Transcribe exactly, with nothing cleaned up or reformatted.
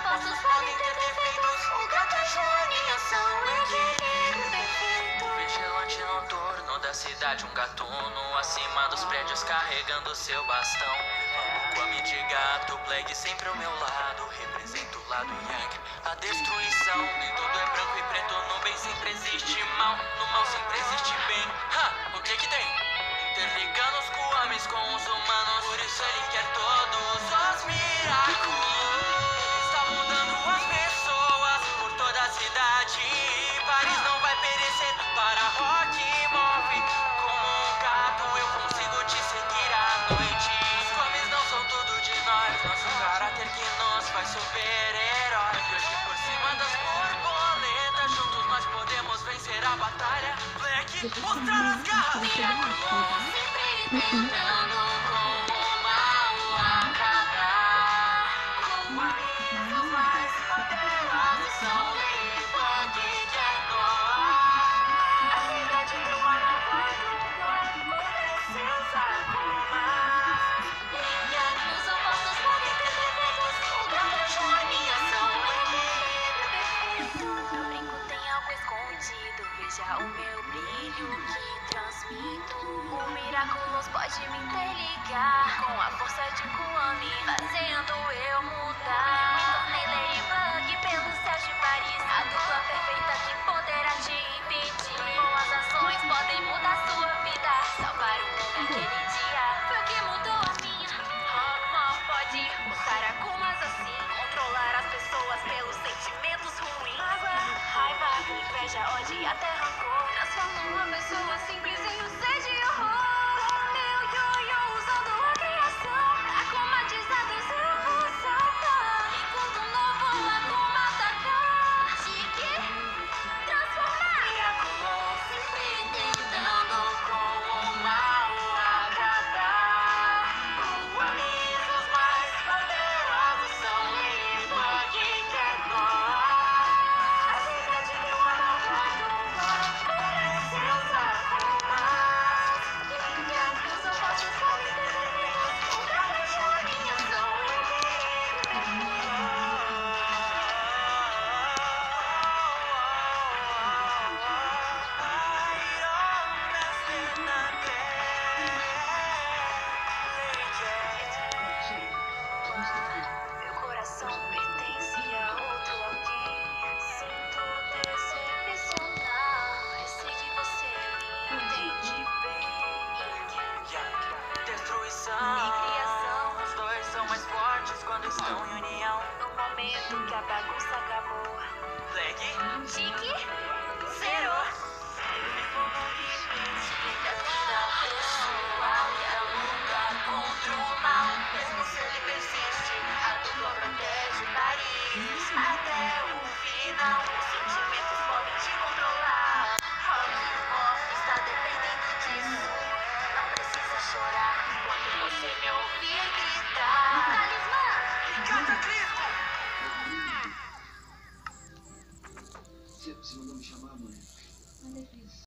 opostos podem ter defeitos. O gato e a joaninha são o equilíbrio perfeito. Vigilante noturno da cidade, um gatuno acima dos prédios carregando seu bastão. Kwame de gato, Plague sempre ao meu lado, represento o lado yang, a destruição. Nem tudo é branco e preto, no bem sempre existe mal, no mal sempre existe bem. Ha! O que que tem? Interligando os Kwames com os humanos, por isso ele quer todos os miraculos. Está mudando as pessoas por toda a cidade. Paris não vai perecer, para rock move. Como um gato eu consigo te seguir à noite. Os Kwames não são tudo de nós, nosso caráter que nos faz super-heróis. E hoje por cima das borboletas, juntos nós podemos vencer a batalha. Black, mostrar as garras. Miraculoso, sempre tentando com o mal acabar. Com amigos mais poderosos são Ladybug e Jaguar. A cidade do Guaraguá mereceu algumas. E os opostos podem ter defeitos. O gato e a joaninha são o equilíbrio perfeito. No brinco tem algo escondido, veja o meu brilho que transmito. O Miraculous pode me interligar com a força de Kwame, fazendo eu mudar. Me tornei Ladybug pelo céu de Paris, a dupla perfeita que poderá te impedir. Boas ações podem mudar sua vida, salvar o mundo aquele dia. Foi o que mudou a minha. Rockmore pode usar Akumas assim, controlar as pessoas pelos sentimentos ruins. Mágoa, raiva, inveja, ódio e até rancor transformam uma pessoa simples em um ser de horror. Meu ioiô usando a criação, akumatizado seu função. Enquanto um novo Akuma atacar, chique, transformar. Miraculoso, sempre tentando com o mal acabar. Os amigos mais poderosos são Ladybug e Jaguar. A cidade deu uma nova mereceu algumas. E os opostos podem ter defeitos. O gato e a joaninha são o equilíbrio. Meu coração pertence a outro alguém. Sinto decepcionar, mas sei que você me entende bem. Yang, destruição. E criação, Os dois são mais fortes quando estão em união. no momento que a bagunça acabou. Plague, Chique, zerou. Eu vivo no limite da vida pessoal e a luta contra o mal. Mesmo se ele persiste, a dupla protege Paris até o final. Os sentimentos podem te controlar. Rockmore está dependendo disso. Não precisa chorar quando você me ouvir gritar. Talismã! cataclismo. Você, você mandou me chamar, mãe? Mandei isso.